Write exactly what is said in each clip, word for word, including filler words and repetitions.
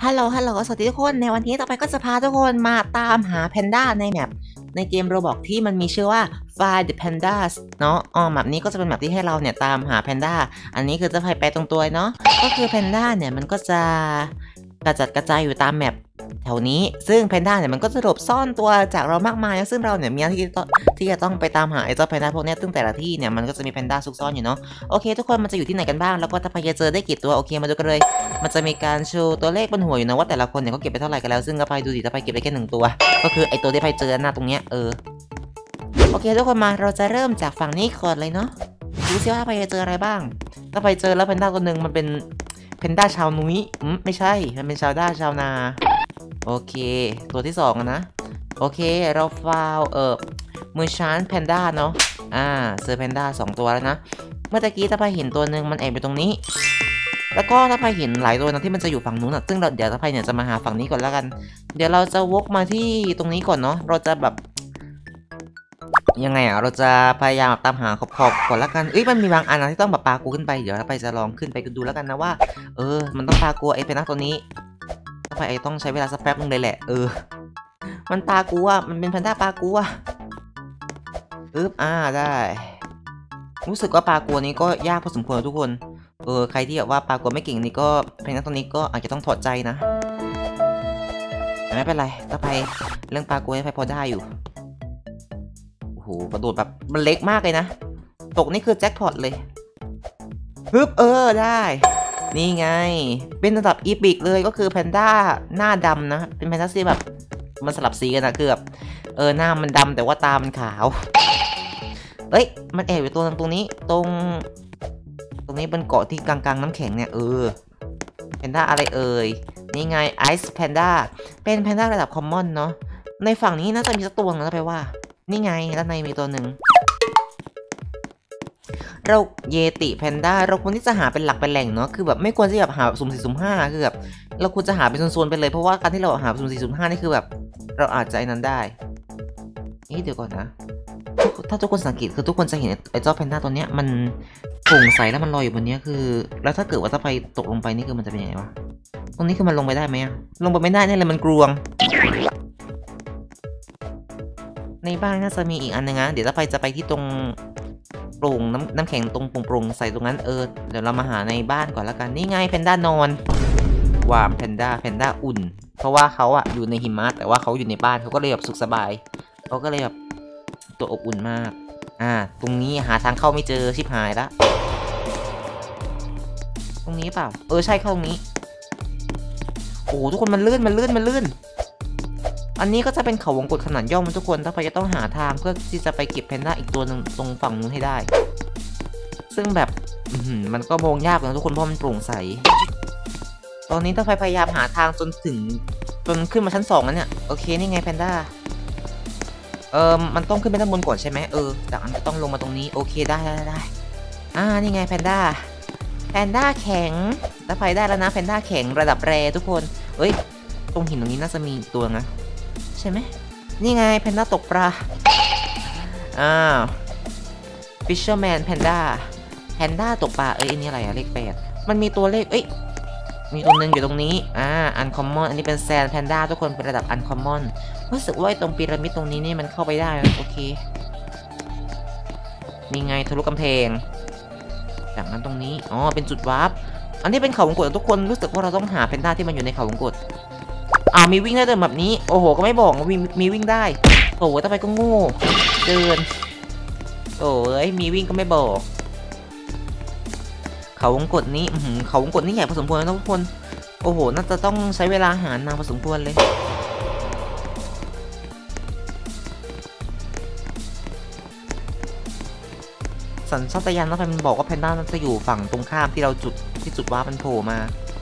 ฮัลโหลฮัลโหลสวัสดีทุกคนในวันนี้ต่อไปก็จะพาทุกคนมาตามหาแพนด้าในแมปในเกม Roblox ที่มันมีชื่อว่า Find the Pandas เนาะอ๋อแมปนี้ก็จะเป็นแมปที่ให้เราเนี่ยตามหาแพนด้าอันนี้คือจะไปไปตรงตัวเนาะก็คือแพนด้าเนี่ยมันก็จะกระจัดกระจายอยู่ตามแมปแถวนี้ซึ่งแพนด้าเนี่ยมันก็จะหลบซ่อนตัวจากเรามากมายซึ่งเราเนี่ยมีหน้าที่ที่จะต้องไปตามหาไอ้เจ้าแพนด้าพวกนี้ซึ่งแต่ละที่เนี่ยมันก็จะมีแพนด้าซุกซ่อนอยู่เนาะโอเคทุกคนมันจะอยู่ที่ไหนกันบ้างแล้วก็ถ้าไปจะเจอได้กี่ตัวโอเคมาดูกันเลยมันจะมีการโชว์ตัวเลขบนหัวอยู่นะว่าแต่ละคนเนี่ยเขาเก็บไปเท่าไหร่กันแล้วซึ่งก็ไปดูดิถ้าไปเก็บได้แค่หนึ่งตัวก็คือไอ้ตัวที่ไปเจอหน้าตรงเนี้ยเออโอเคทุกคนมาเราจะเริ่มจากฝั่งนี้ก่อนเลยเนาะดูซิว่าไปเจออะไรบ้างถ้าไปเจอแล้วแพนด้าตัวหนึ่งมันเป็นแพนด้าชาวนุ้ยอืมไม่ใช่มันเป็นชาวด้าชาวนาโอเคตัวที่สองนะโอเคเราฟาวเออมือชานแพนด้าเนาะอ่าเจอแพนด้าสองตัวแล้วนะเมื่อตะกี้ถ้าไปเห็นตัวหนึ่งมันแอบอยู่ตรงนี้แล้วก็ถ้าไปเห็นหลายตัวนะที่มันจะอยู่ฝั่งนู้นอ่ะซึ่งเราเดี๋ยวถ้าไปเนี่ยจะมาหาฝั่งนี้ก่อนแล้วกันเดี๋ยวเราจะวกมาที่ตรงนี้ก่อนเนาะเราจะแบบยังไงอ่ะเราจะพยายามตามหาขอบๆก่อนแล้วกันเอ้ยมันมีบางอันนะที่ต้องแบบปากูขึ้นไปเดี๋ยวถ้าไปจะลองขึ้นไปดูแล้วกันนะว่าเออมันต้องปากูไอ้เป็นนักตัวนี้ถ้าไปไอ้ต้องใช้เวลาสักแป๊บนึงเลยแหละเออมันปากูอ่ะมันเป็นแพนด้าปากูอ่ะอึ๊บอ่าได้รู้สึกว่าปากูนี้ก็ยากพอสมควรทุกคนเออใครที่แบบว่าปากัวไม่เก่งนี่ก็เพลงนั้นตรงนี้ก็อาจจะต้องถอดใจนะแต่ไม่เป็นไรถ้าไปเรื่องปากัวให้ไปพอได้อยู่โอ้โหกระโดดแบบมันเล็กมากเลยนะตกนี่คือแจ็คพอตเลยฮึบเออได้นี่ไงเป็นระดับอีพิกเลยก็คือแพนด้าหน้าดำนะเป็นแพนด้าสีแบบมันสลับสีกันนะคือแบบเออหน้ามันดำแต่ว่าตามันขาวเอ้ยมันแอบอยู่ตรงตรงนี้ตรงตรงนี้บนเกาะที่กลางๆน้ำแข็งเนี่ยเออแพนด้าอะไรเอ่ยนี่ไงไอซ์แพนด้าเป็นแพนด้าระดับคอมมอนเนาะในฝั่งนี้น่าจะมีสักตัวนะแปลว่านี่ไงด้านในมีตัวหนึ่งเราเยติแพนด้าเราควรที่จะหาเป็นหลักเป็นแหล่งเนาะคือแบบไม่ควรที่แบบหาสุ่มสี่สุ่มห้าคือแบบเราควรจะหาเป็นโซนๆไปเลยเพราะว่าการที่เราหาสุ่มสี่สุ่มห้านี่คือแบบเราอาจจะไอ้นั้นได้นี่เดี๋ยวก่อนนะถ้าทุกคนสังเกตคือทุกคนจะเห็นไอ้เจ้าแพนด้าตัวเนี้ยมันโปร่งใสแล้วมันลอยอยู่บนนี้คือแล้วถ้าเกิดว่าถ้าไปตกลงไปนี่คือมันจะเป็นยังไงวะตรงนี้คือมันลงไปได้ไหมลงไปไม่ได้เนี่ยเลยมันกลวงในบ้านน่าจะมีอีกอันนึงนะเดี๋ยวถ้าไปจะไปที่ตรงโปร่งน้ำน้ำแข็งตรงโปร่งใสตรงนั้นเออเดี๋ยวเรามาหาในบ้านก่อนแล้วกันนี่ไงแพนด้านอนวามแพนด้าแพนด้าอุ่นเพราะว่าเขาอะอยู่ในหิมะแต่ว่าเขาอยู่ในบ้านเขาก็เลยแบบสุขสบายเขาก็เลยแบบตัวอบอุ่นมากอ่าตรงนี้หาทางเข้าไม่เจอชิบหายละตรงนี้เปล่าเออใช่เข้าตรงนี้โอ้ทุกคนมันลื่นมันลื่นมันลื่นอันนี้ก็จะเป็นเขาวงกตขนาดย่อมทุกคนถ้าไปจะต้องหาทางเพื่อที่จะไปเก็บแพนด้าอีกตัวหนึ่งตรงฝั่งนู้นให้ได้ซึ่งแบบมันก็มองยากนะทุกคนเพราะมันโปร่งใสตอนนี้ต้องพยายามหาทางจนถึงจนขึ้นมาชั้นสองแล้วเนี่ยโอเคนี่ไงแพนด้าเออมันต้องขึ้นไปด้านบนก่อนใช่ไหมเออจากนั้นก็ต้องลงมาตรงนี้โอเคได้ได้ได้อ่านี่ไงแพนด้าแพนด้าแข็งถ้าไปได้แล้วนะแพนด้าแข็งระดับแรทุกคนเอ้ยตรงหินตรงนี้น่าจะมีตัวนะใช่ไหมนี่ไงแพนด้าตกปลาอ้าว Fisherman Panda แพนด้าตกปลาเอ้ยอันนี้อะไรอะเลขแปดมันมีตัวเลขเอ้ยมีตัวหนึ่งอยู่ตรงนี้อ่า Uncommon อันนี้เป็น Sand Panda ทุกคนเป็นระดับ Uncommon รู้สึกว่าตรงพีระมิดตรงนี้นี่มันเข้าไปได้โอเคนี่ไงทะลุกำแพงจากนั้นตรงนี้อ๋อเป็นจุดวาร์ปอันนี้เป็นเขาวงกตทุกคนรู้สึกว่าเราต้องหาแพนด้าที่มันอยู่ในเขาวงกตอ่ามีวิ่งได้แบบนี้โอ้โหก็ไม่บอกมีมีวิ่งได้โอ้โหต่อไปก็โง่เดินโอ้ยมีวิ่งก็ไม่บอกเขาวงกตนี้เขาวงกตนี้ใหญ่พอสมควรนะทุกคนโอ้โหน่าจะต้องใช้เวลาหานานพอสมควรเลยสัญชาตญาณน้องแพนมันบอกว่าแพนด้าจะอยู่ฝั่งตรงข้ามที่เราจุดที่จุดว่ามันโผล่มา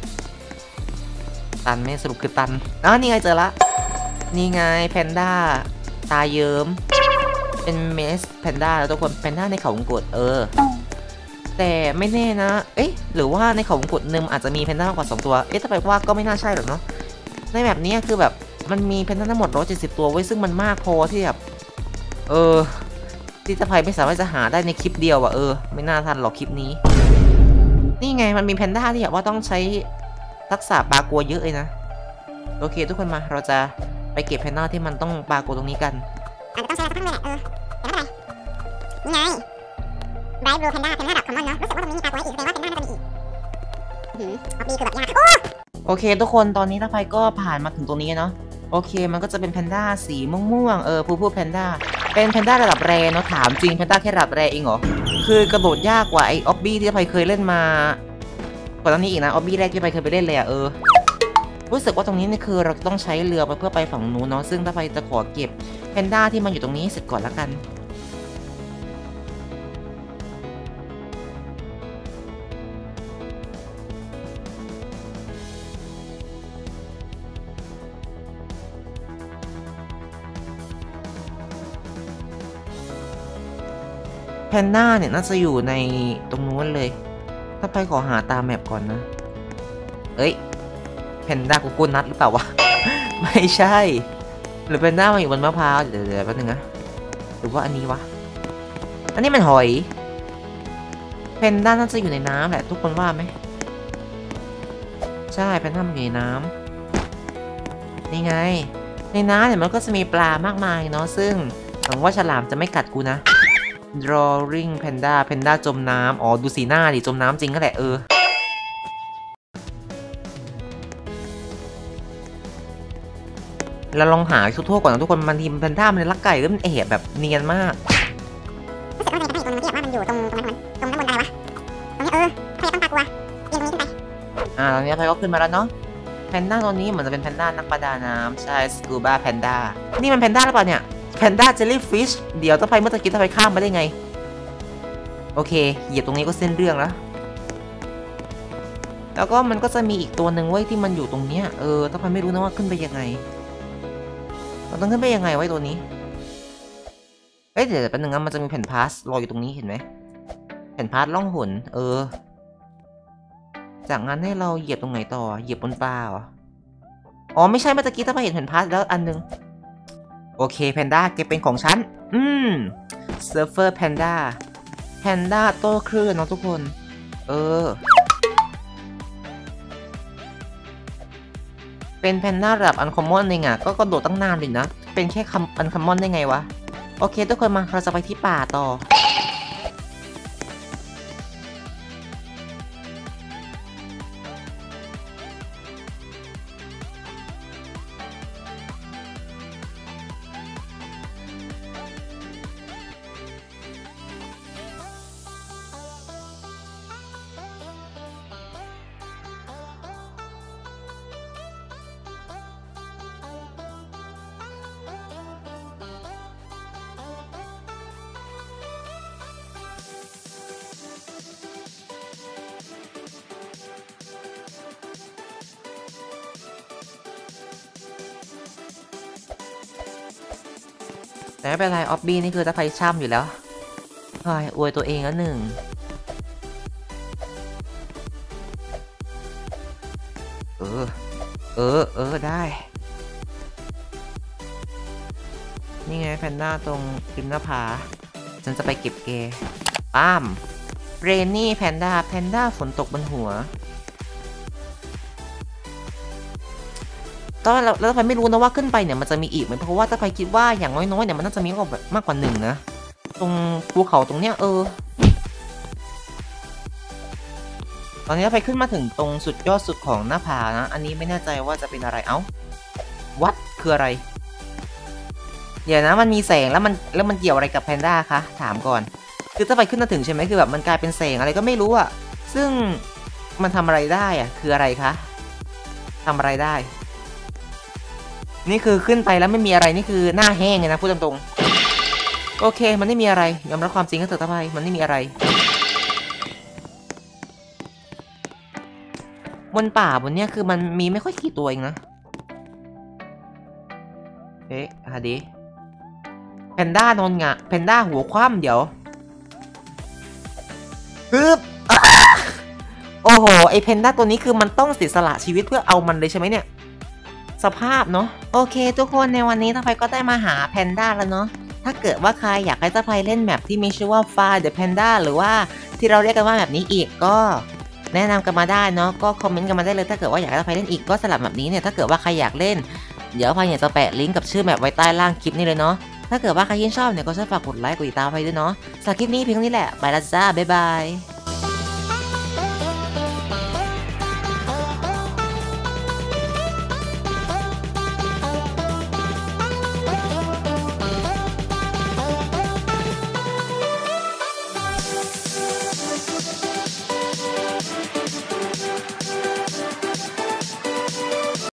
ตันไม่สรุปคือตันอ๋อนี่ไงเจอละนี่ไงแพนด้าตาเยิ้มเป็นเมสแพนด้าแล้วทุกคนแพนด้าในเขาวงกตเออแต่ไม่แน่นะเอ๊ะหรือว่าในเขาวงกตหนึ่งอาจจะมีแพนด้ามากกว่าสองตัวเอ๊ะถ้าไปว่าก็ไม่น่าใช่หรอกเนาะในแบบนี้คือแบบมันมีแพนด้าทั้งหมดหนึ่งร้อยเจ็ดสิบตัวไว้ซึ่งมันมากพอที่แบบเออที่จะไปไม่สามารถจะหาได้ในคลิปเดียวอะเออไม่น่าทันหรอกคลิปนี้นี่ไงมันมีแพนด้าที่แบบว่าต้องใช้ทักษะปลากัวเยอะเลยนะโอเคทุกคนมาเราจะไปเก็บแพนด้าที่มันต้องปรากฏตรงนี้กันอาจจะต้องใช้เวลาสักพักนึงแหละเออแต่ไม่เป็นไรนี่ไงไบรท์บลูแพนด้าแพนด้าแบบคอมมอนเนาะรู้สึกว่าตรงนี้มีปรากฏอีกแสดงว่าแพนด้าน่าจะมีอีกหืมออฟบี้คือแบบยากโอ้โอเคทุกคนตอนนี้ถ้าไฟก็ผ่านมาถึงตรงนี้เนาะโอเคมันก็จะเป็นแพนด้าสีม่วงๆเออผู้ผู้แพนด้าเป็นแพนด้าระดับแรเนาะถามจริงแพนด้าแค่ระดับแรเองเหรอคือกระโดดยากกว่าไอออบบี้ที่ไฟเคยเล่นมาก่อนหน้านี้อีกนะออบบี้แรกที่ไฟเคยไปเล่นเลยอะเออรู้สึกว่าตรงนี้นี่คือเราต้องใช้เรือไปเพื่อไปฝั่งนู้นเนาะซึ่งถ้าไฟจะขอเก็บแพนด้าที่มันอยู่ตรงนี้เสร็จก่อนละกันแพนด้าเนี่ยน่าจะอยู่ในตรงนู้นเลยถ้าไปขอหาตามแมปก่อนนะเอ้ยแพนด้ากูกูนัดหรือเปล่าวะ ไม่ใช่หรือแพนด้ามาอยู่บนมะพร้าวเดี๋ยวเดี๋ยวแป๊บนึงนะหรือว่าอันนี้วะอันนี้มันหอยแพนด้าน่าจะอยู่ในน้ำแหละทุกคนว่าไหมใช่แพนด้ามันอยู่ในน้ำนี่ไงในน้ำเนี่ยมันก็จะมีปลามากมายเนาะซึ่งหวังว่าฉลามจะไม่กัดกูนะ drawing panda panda จมน้ำอ๋อดูสีหน้าดิจมน้ำจริงก็แหละเออเราลองหาทั่วๆก่อนนะทุกคนมันทีมแพนด้ามันลักไก่แล้วมันแอบแบบเนียนมากรู้สึกว่าในแพนด้าอีกตัวนึงที่แบบว่ามันอยู่ตรงตรงนั้นตรงด้านบนอะไรวะตรงนี้เออใครต้องตากลัวเอียงตรงนี้ขึ้นไปอ่าตอนนี้ใครก็ขึ้นมาแล้วเนาะแพนด้าตัวนี้เหมือนจะเป็นแพนด้านักประดาน้ำใช่สกูบ้าแพนด้านี่มันแพนด้าหรือเปล่าเนี่ยแพนด้าเจลลี่ฟิชเดี๋ยวต้องไปเมื่อตะกี้ต้องไปข้ามมาได้ไงโอเคเหยียบตรงนี้ก็เส้นเรื่องแล้วแล้วก็มันก็จะมีอีกตัวหนึ่งไว้ที่มันอยู่ตรงเนี้ยเออต้องไปไม่รู้นะว่าขึ้นไปยังไงเราต้องขึ้นไปยังไงไว้ตัวนี้เอ้ยเดี๋ยวแป๊บนึงนะมันจะมีแผ่นพาสรออยู่ตรงนี้เห็นไหมแผ่นพาสล่องหนเออจากนั้นให้เราเหยียบตรงไหนต่อเหยียบบนปลาเหรออ๋อไม่ใช่เมื่อตะกี้ถ้าไปเห็นแผ่นพาสแล้วอันนึงโอเคแพนด้าเก็บเป็นของฉันอืมเซิร์ฟเฟอร์แพนด้าแพนด้าโต้คลื่นเนาะทุกคนเออเป็นแพนด้าระดับอันคอมมอนเองอ่ะก็กระโดดตั้งนานเลยนะเป็นแค่คำอันคอมมอนได้ไงวะโอเคทุกคนมาเราจะไปที่ป่าต่อแต่ไม่เป็นไรออบบี้นี่คือตะไคร้ช่ำอยู่แล้วเฮ้ยอวยตัวเองแล้วหนึ่งเออเออเออได้นี่ไงแพนด้าตรงริมหน้าผาฉันจะไปเก็บเกป้ามเรนนี่แพนด้าแพนด้าฝนตกบนหัวก็แล้วแล้วไฟไม่รู้นะว่าขึ้นไปเนี่ยมันจะมีอีกไหมเพราะว่าถ้าไฟคิดว่าอย่างน้อยๆเนี่ยมันน่าจะมีมากกว่ามากกว่าหนึ่งนะตรงภูเขาตรงเนี้ยเออตอนนี้ไฟขึ้นมาถึงตรงสุดยอดสุดของหน้าผานะอันนี้ไม่แน่ใจว่าจะเป็นอะไรเอ้าวัดคืออะไรเดี๋ยวนะมันมีแสงแล้วมันแล้วมันเกี่ยวอะไรกับแพนด้าคะถามก่อนคือถ้าไฟขึ้นมาถึงใช่ไหมคือแบบมันกลายเป็นแสงอะไรก็ไม่รู้อะซึ่งมันทำอะไรได้อะคืออะไรคะทำอะไรได้นี่คือขึ้นไปแล้วไม่มีอะไรนี่คือหน้าแห้งเลยนะพูดตรงๆโอเคมันไม่มีอะไรยอมรับความจริงก็เถอะทำไมมันไม่มีอะไรบนป่าบนเนี้ยคือมันมีไม่ค่อยกี่ตัวเองนะเอ๊ะฮะดิแพนด้านอนงะแพนด้าหัวคว่ำเดี๋ยวปึ๊บโอ้โหไอแพนด้าตัวนี้คือมันต้องเสียสละชีวิตเพื่อเอามันเลยใช่ไหมเนี่ยสภาพเนาะโอเคทุกคนในวันนี้ตาไฟก็ได้มาหาแพนด้าแล้วเนาะถ้าเกิดว่าใครอยากให้ตาไฟเล่นแมปที่มีชื่อว่า Find the Panda หรือว่าที่เราเรียกกันว่าแบบนี้อีกก็แนะนำกันมาได้เนาะก็คอมเมนต์กันมาได้เลยถ้าเกิดว่าอยากให้ไฟเล่นอีกก็สลับแบบนี้เนี่ยถ้าเกิดว่าใครอยากเล่นเดี๋ยวไฟเนี่ยจะแปะลิงก์กับชื่อแมปไว้ใต้ล่างคลิปนี้เลยเนาะถ้าเกิดว่าใครชื่นชอบเนี่ยก็ช่วยฝากกดไลค์กดติดตามไฟด้วยเนาะสำหรับคลิปนี้เพียงเท่านี้แหละไปละจ้าบ๊ายบาย